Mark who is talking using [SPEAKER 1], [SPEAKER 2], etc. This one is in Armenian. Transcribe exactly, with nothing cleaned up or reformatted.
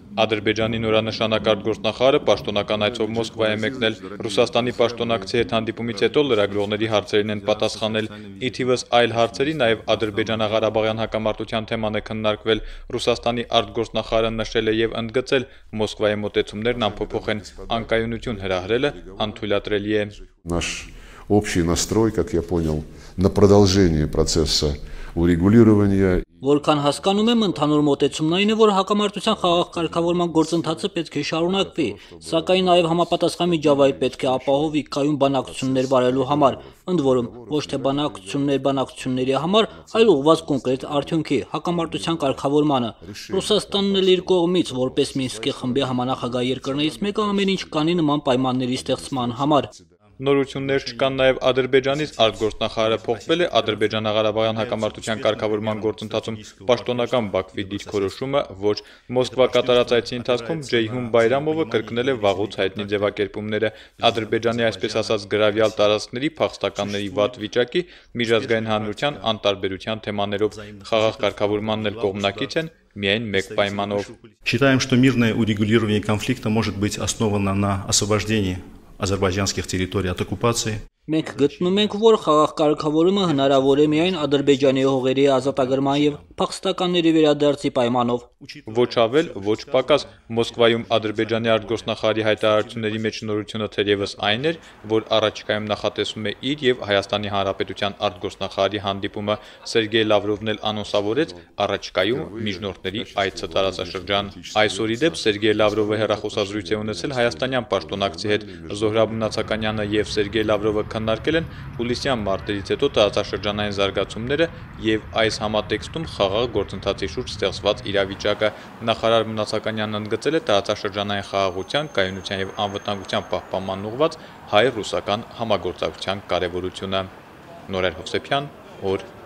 [SPEAKER 1] Ադրբեջանի նորանշանակ արտգործնախարարը պաշտոնական այցով Մոսկվա է մեկնել, Ռուսաստանի պաշտոնակցի հետ հանդիպումից հետո լրագրողների հարցերին են պատասխանել, ի թիվս այլ հարցերի նաև Ադրբեջանա-Ղարաբաղյան հակամարտության թեման է քննարկվել, Ռուսաստանի արտգործնախարարը նշել է և ընդգծել Մոսկվայի մոտեցումներն անփոփոխ են, անկայունություն հրահրելը անթույլատրելի է։
[SPEAKER 2] Наш общий настрой, как я понял, на продолжение процесса урегулирования.
[SPEAKER 3] Որքան հասկանում եմ, ընդհանուր մոտեցումն այն է, որ հակամարտության խաղաղ կարգավորման գործընթացը պետք է շարունակվի, սակայն նաև համապատասխան միջավայր պետք է ապահովի կայուն բանակցություններ վարելու համար, ընդ որում ոչ թե բանակցություններ բանակցությունների համար, այլ ուղղված կոնկրետ արդյունքի, հակամարտության կարգավորմանը։ Ռուսաստանն էլ իր կողմից, որպես Մինսկի խմբի համանախագահ երկրներից մեկը, ամեն ինչ կանի նման պայմանների ստեղծման համար։
[SPEAKER 1] Նորություններ չկան նաև Ադրբեջանից արտգործնախարարը փոխվել է Ադրբեջանա-Ղարաբաղյան հակամարտության կարգավորման գործընթացում պաշտոնական Բաքվի դիրքորոշումը, ոչ Մոսկվա կատարած այցի ընթացքում Ջեյհուն Բայրամովը կրկնել է վաղուց հայտնի ձևակերպումները Ադրբեջանի այսպես ասած գրավյալ տարածքների փախստականների վատ վիճակի, միջազգային հանրության անտարբերության թեմաներով, խաղաղ կարգավորմանն էլ կողմնակից են միայն մեկ պայմանով։
[SPEAKER 4] Считаем, что мирное урегулирование конфликта может быть основано на освобождении азербайджанских территорий от оккупации.
[SPEAKER 3] Մենք գտնում ենք, որ խաղաղ կարգավորումը հնարավոր է միայն Ադրբեջանի հողերի ազատագրման եւ փախստականների վերադարձի պայմանով։
[SPEAKER 1] Ոչ ավել, ոչ պակաս Մոսկվայում Ադրբեջանի արտգործնախարարի հայտարարությունների մեջ նորությունը թերևս այն էր, որ առաջիկայում նախատեսում է իր եւ Հայաստանի Հանրապետության արտգործնախարարի հանդիպումը Սերգեյ Լավրովն էլ անոնսավորեց առաջիկայում միջնորդների այցը տարածաշրջան։ Այսօր ի դեպ Սերգեյ Լավրովը հեռախոսազրույց է ունեցել հայաստանյան պաշտոնակցի հետ, Զոհրաբ Մնացականյանը եւ Սերգեյ Լավրովը քննարկել են հուլիսյան մարտերից հետո տարածաշրջանային զարգացումները եւ այս համատեքստում խաղաղ գործընթացի շուրջ ստեղծված իրավիճակը։ Նախարար Մնացականյանն ընդգծել է տարածաշրջանային խաղաղության, կայունության եւ անվտանգության պահպանման ուղղված հայ-ռուսական համագործակցության կարեւորությունը։ Նորեր Հովսեփյան, օր